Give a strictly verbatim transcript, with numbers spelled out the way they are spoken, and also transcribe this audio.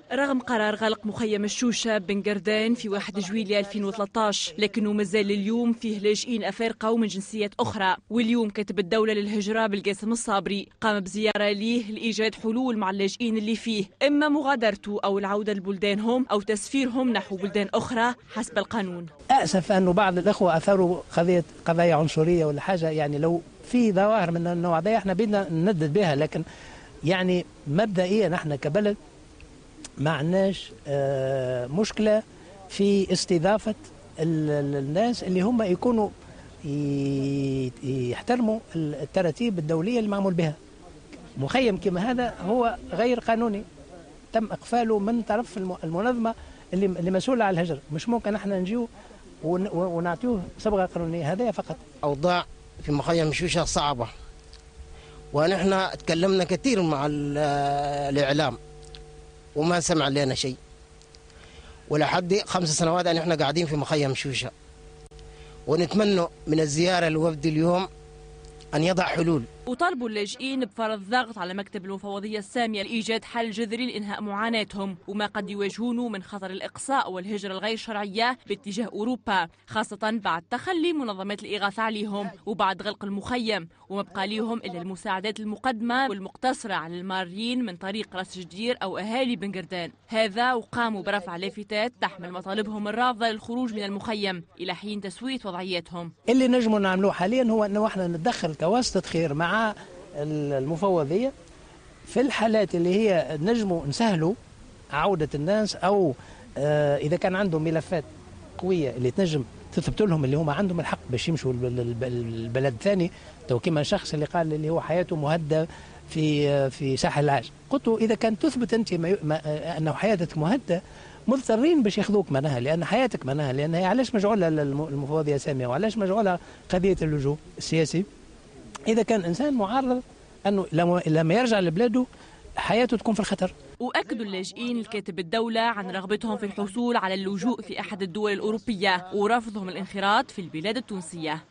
رغم قرار غلق مخيم الشوشة بن قردان في واحد جويلية ألفين وثلاثة عشر، لكنه مازال اليوم فيه لاجئين أفارقة ومن جنسيات أخرى. واليوم كاتب الدولة للهجرة بالقاسم الصابري قام بزيارة ليه لإيجاد حلول مع اللاجئين اللي فيه، إما مغادرته أو العودة لبلدانهم أو تسفيرهم نحو بلدان أخرى حسب القانون. أسف أنه بعض الأخوة أثاروا قضية قضايا عنصرية ولا حاجة، يعني لو في ظواهر من النوع هذا احنا بدنا ندد بها، لكن يعني مبدئيا نحن كبلد ما عندناش مشكلة في استضافة الناس اللي هم يكونوا يحترموا التراتيب الدولية المعمول بها. مخيم كما هذا هو غير قانوني، تم إقفاله من طرف المنظمة اللي اللي مسؤولة على الهجرة. مش ممكن احنا نجيو ونعطيوه صبغة قانونية، هذا فقط. أوضاع في مخيم شوشة صعبة، ونحن تكلمنا كثير مع الإعلام وما سمع لنا شيء، ولحد خمس سنوات أن احنا قاعدين في مخيم شوشة، ونتمنى من الزيارة الوفد اليوم أن يضع حلول. وطالبوا اللاجئين بفرض ضغط على مكتب المفوضية السامية لإيجاد حل جذري لإنهاء معاناتهم وما قد يواجهونه من خطر الإقصاء والهجرة الغير شرعية باتجاه أوروبا، خاصة بعد تخلي منظمات الإغاثة عليهم وبعد غلق المخيم، وما بقى ليهم إلا المساعدات المقدمة والمقتصرة على المارين من طريق راس جدير أو أهالي بن قردان. هذا وقاموا برفع لافتات تحمل مطالبهم الرافضة للخروج من المخيم إلى حين تسوية وضعيتهم. اللي نجموا نعملوه حاليا هو أنه احنا نتدخل كواسطة خير مع المفوضية في الحالات اللي هي نجموا نسهلوا عودة الناس، أو آه إذا كان عندهم ملفات قوية اللي تنجم تثبت لهم اللي هم عندهم الحق باش يمشوا البلد الثاني. تو كما شخص اللي قال اللي هو حياته مهددة في في ساحل العاج، قلت له إذا كان تثبت أنت ما ما أنه حياتك مهددة مضطرين باش ياخذوك منها، لأن حياتك منها، لأن هي علاش مجعولة المفوضية سامية وعلاش مجعولة قضية اللجوء السياسي. إذا كان إنسان معرض أنه لما يرجع لبلاده حياته تكون في الخطر. وأكدوا اللاجئين الكاتب الدولة عن رغبتهم في الحصول على اللجوء في أحد الدول الأوروبية ورفضهم الانخراط في البلاد التونسية.